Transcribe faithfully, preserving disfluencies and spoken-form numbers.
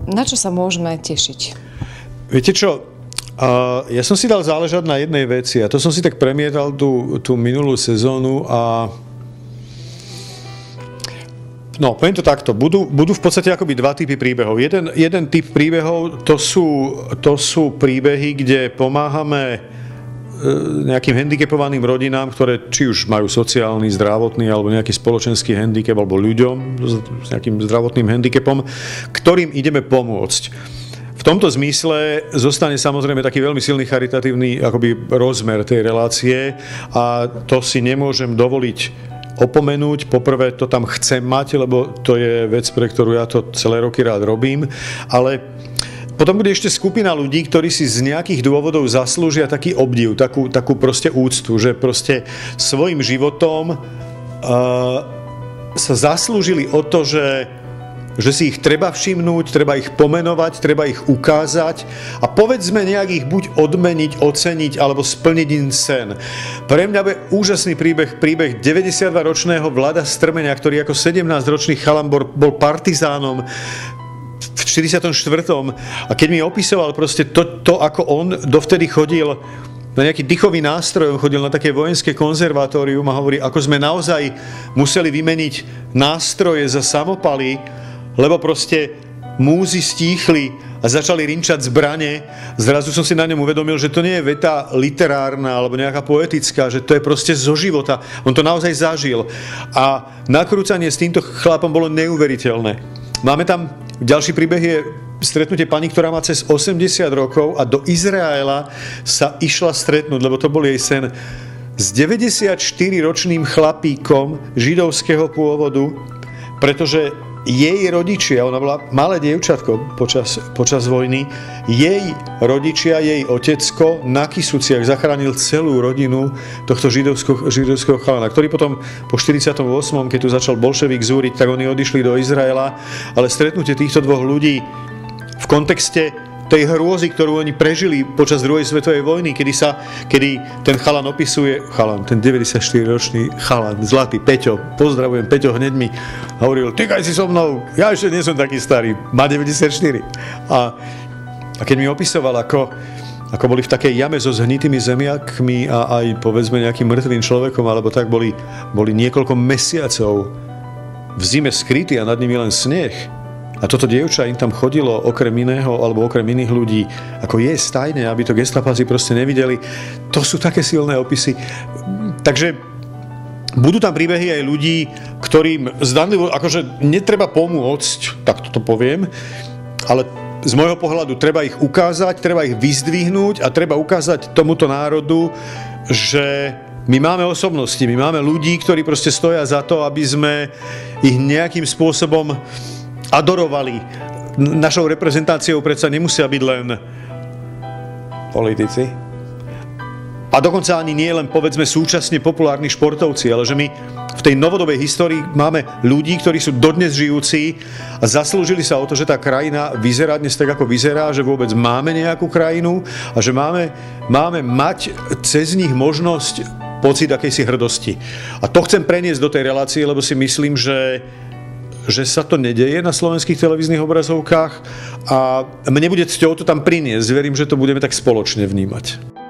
Na čo sa môžeme tešiť? Viete čo, uh, ja som si dal záležať na jednej veci a to som si tak premietal tú, tú minulú sezónu a no, poviem to takto, budú, budú v podstate akoby dva typy príbehov. Jeden, jeden typ príbehov, to sú, to sú príbehy, kde pomáhame nejakým handicapovaným rodinám, ktoré či už majú sociálny, zdravotný alebo nejaký spoločenský handicap, alebo ľuďom s nejakým zdravotným handicapom, ktorým ideme pomôcť. V tomto zmysle zostane samozrejme taký veľmi silný charitatívny akoby rozmer tej relácie a to si nemôžem dovoliť opomenúť. Poprvé to tam chcem mať, lebo to je vec, pre ktorú ja to celé roky rád robím, ale potom bude ešte skupina ľudí, ktorí si z nejakých dôvodov zaslúžia taký obdiv, takú, takú proste úctu, že proste svojim životom uh, sa zaslúžili o to, že, že si ich treba všimnúť, treba ich pomenovať, treba ich ukázať a povedzme nejak ich buď odmeniť, oceniť alebo splniť im sen. Pre mňa bude úžasný príbeh, príbeh deväťdesiatdvaročného Vlada Strmenia, ktorý ako sedemnásťročný chalan bol, bol partizánom v štyridsiatom štvrtom a keď mi opisoval proste to, to, ako on dovtedy chodil na nejaký dýchový nástroj, on chodil na také vojenské konzervatórium a hovorí, ako sme naozaj museli vymeniť nástroje za samopaly, lebo proste múzy stíchli a začali rinčať zbrane. Zrazu som si na ňom uvedomil, že to nie je veta literárna alebo nejaká poetická, že to je proste zo života. On to naozaj zažil. A nakrúcanie s týmto chlapom bolo neuveriteľné. Máme tam, ďalší príbeh je stretnutie pani, ktorá má cez osemdesiat rokov a do Izraela sa išla stretnúť, lebo to bol jej sen, s deväťdesiatštyriročným chlapíkom židovského pôvodu, pretože jej rodičia, ona bola malé dievčatko počas, počas vojny, jej rodičia, jej otecko na Kysuciach zachránil celú rodinu tohto židovského, židovského chalana, ktorý potom po štyridsiatom ôsmom, keď tu začal bolševik zúriť, tak oni odišli do Izraela, ale stretnutie týchto dvoch ľudí v kontexte tej hrôzy, ktorú oni prežili počas druhej svetovej vojny, kedy sa, kedy ten chalan opisuje, chalan, ten deväťdesiatštyriročný chalan, zlatý Peťo, pozdravujem Peťo, hneď mi hovoril, tykaj si so mnou, ja ešte nie som taký starý, má deväťdesiatštyri. A, a keď mi opisoval, ako, ako boli v takej jame so zhnitými zemiakmi a aj povedzme nejakým mŕtvým človekom, alebo tak boli, boli niekoľko mesiacov v zime skrytí a nad nimi len sneh. A toto dievča im tam chodilo okrem iného, alebo okrem iných ľudí, ako je stajné, aby to gestapáci proste nevideli. To sú také silné opisy. Takže budú tam príbehy aj ľudí, ktorým zdanlivo, akože netreba pomôcť, tak to poviem, ale z môjho pohľadu treba ich ukázať, treba ich vyzdvihnúť a treba ukázať tomuto národu, že my máme osobnosti, my máme ľudí, ktorí proste stoja za to, aby sme ich nejakým spôsobom adorovali. Našou reprezentáciou predsa nemusia byť len politici. A dokonca ani nie len, povedzme, súčasne populárni športovci, ale že my v tej novodobej histórii máme ľudí, ktorí sú dodnes žijúci a zaslúžili sa o to, že tá krajina vyzerá dnes tak, ako vyzerá, že vôbec máme nejakú krajinu a že máme, máme mať cez nich možnosť, pocit akejsi hrdosti. A to chcem preniesť do tej relácie, lebo si myslím, že že sa to nedeje na slovenských televíznych obrazovkách a mne bude cťou to tam priniesť. Verím, že to budeme tak spoločne vnímať.